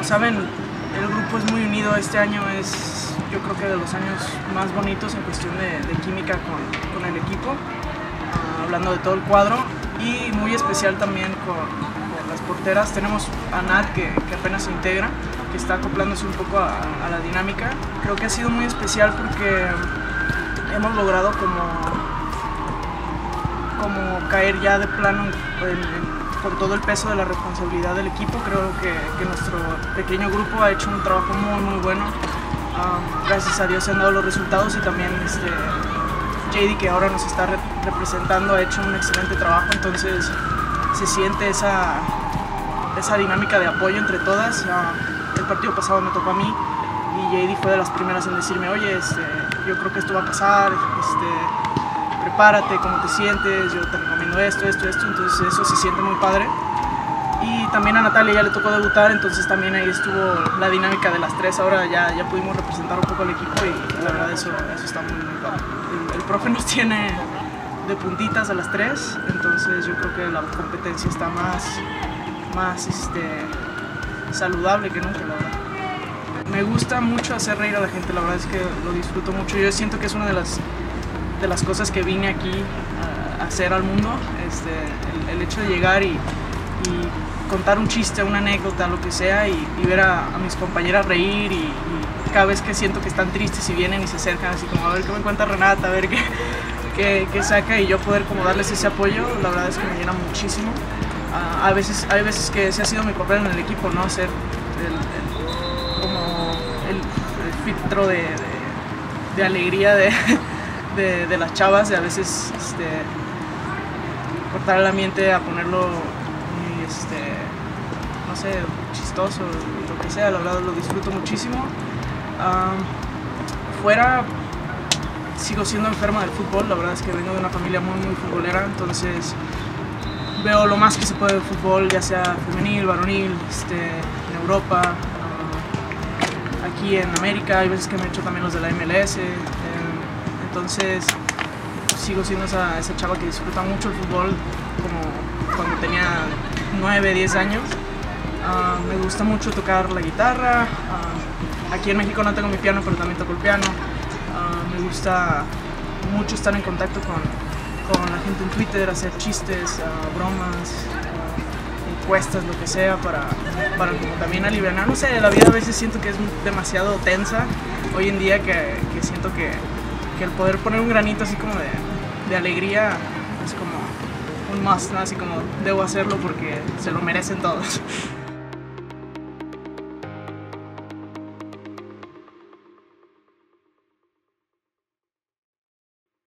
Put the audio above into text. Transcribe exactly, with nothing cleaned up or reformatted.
saben, el grupo es muy unido. Este año es, yo creo que de los años más bonitos en cuestión de, de química con, con el equipo, uh, hablando de todo el cuadro, y muy especial también con, con las porteras. Tenemos a Nat, que, que apenas se integra, que está acoplándose un poco a, a la dinámica. Creo que ha sido muy especial porque hemos logrado como, como caer ya de plano en, en, con todo el peso de la responsabilidad del equipo. Creo que, que nuestro pequeño grupo ha hecho un trabajo muy muy bueno. Um, gracias a Dios se han dado los resultados, y también este, J D, que ahora nos está re representando, ha hecho un excelente trabajo. Entonces se siente esa, esa dinámica de apoyo entre todas. Uh, el partido pasado me tocó a mí y J D fue de las primeras en decirme: oye, este, yo creo que esto va a pasar, este, prepárate, cómo te sientes, yo te recomiendo esto, esto, esto. Entonces eso se siente muy padre. Y también a Natalia ya le tocó debutar, entonces también ahí estuvo la dinámica de las tres. Ahora ya, ya pudimos representar un poco al equipo, y la verdad eso, eso está muy, muy padre. El, el profe nos tiene de puntitas a las tres, entonces yo creo que la competencia está más, más este, saludable que nunca, la verdad. Me gusta mucho hacer reír a la gente, la verdad es que lo disfruto mucho. Yo siento que es una de las, de las cosas que vine aquí a, a hacer al mundo, este, el, el hecho de llegar y, y contar un chiste, una anécdota, lo que sea, y, y ver a, a mis compañeras reír, y, y cada vez que siento que están tristes y vienen y se acercan así como a ver qué me cuenta Renata, a ver qué, qué, qué saca, y yo poder como darles ese apoyo, la verdad es que me llena muchísimo. Uh, a veces, hay veces que ese ha sido mi papel en el equipo, ¿no? Ser el, el, como el, el filtro de, de, de alegría de, de, de las chavas, y a veces este, cortar el ambiente a ponerlo muy, este, no sé, chistoso, lo que sea. La verdad lo disfruto muchísimo. Um, fuera sigo siendo enferma del fútbol, la verdad es que vengo de una familia muy muy futbolera, entonces veo lo más que se puede del fútbol, ya sea femenil, varonil, este, en Europa, uh, aquí en América. Hay veces que me he hecho también los de la M L S, eh, entonces sigo siendo esa, esa chava que disfruta mucho el fútbol como cuando tenía nueve, diez años. Uh, me gusta mucho tocar la guitarra. Uh, aquí en México no tengo mi piano, pero también toco el piano. Uh, me gusta mucho estar en contacto con, con la gente en Twitter, hacer chistes, uh, bromas, uh, encuestas, lo que sea, para, para como también aliviar. No sé, la vida a veces siento que es demasiado tensa hoy en día, que, que siento que, que el poder poner un granito así como de, de alegría es como un must, ¿no? Así como debo hacerlo porque se lo merecen todos.